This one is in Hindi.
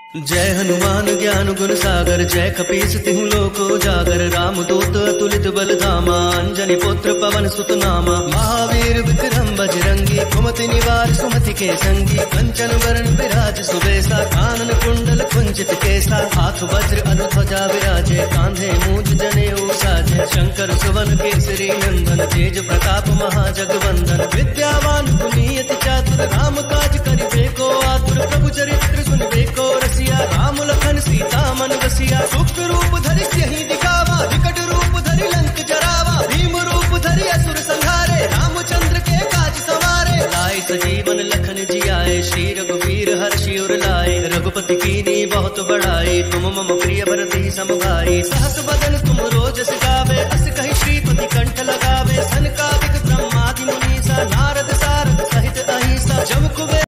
जय हनुमान ज्ञान गुण सागर, जय कपीस तिहु लोक उजागर। राम दूत अतुलित बल धामा, अंजनी पुत्र पवन सुत नामा। महावीर विक्रम बजरंगी, कुमति निवार सुमति के संगी। कंचन वरण विराज सुबेसा, कानन कुंडल कुंचित केसा। हाथ वज्र अनुध्वजा विराजे, कांधे मूंज जनेऊ साजे। शंकर सुवन केसरी नंदन, तेज प्रताप महाजगवंदन। विद्यावान गुणीयति चातुर, राम काज करिबे को आतुर। प्रभु चरित्र सुनिबे को रसिया, राम लखन सीता मन बसिया। सूक्ष्म रूप धरि सियहि दिखावा, विकट रूप धरि लंक जरावा। भीम रूप धरि असुर संहारे, रामचंद्र के काज सवारे। लाए सजीवन लखन जियाए, श्री रघुवीर हर्षि उर लाए। रघुपति कीन्ही बहुत बड़ाई, तुम मम प्रिय भरति सम भाई। सहस बदन तुम रोजस गावे, अस कहि श्रीपति कंठ लगावे। सनका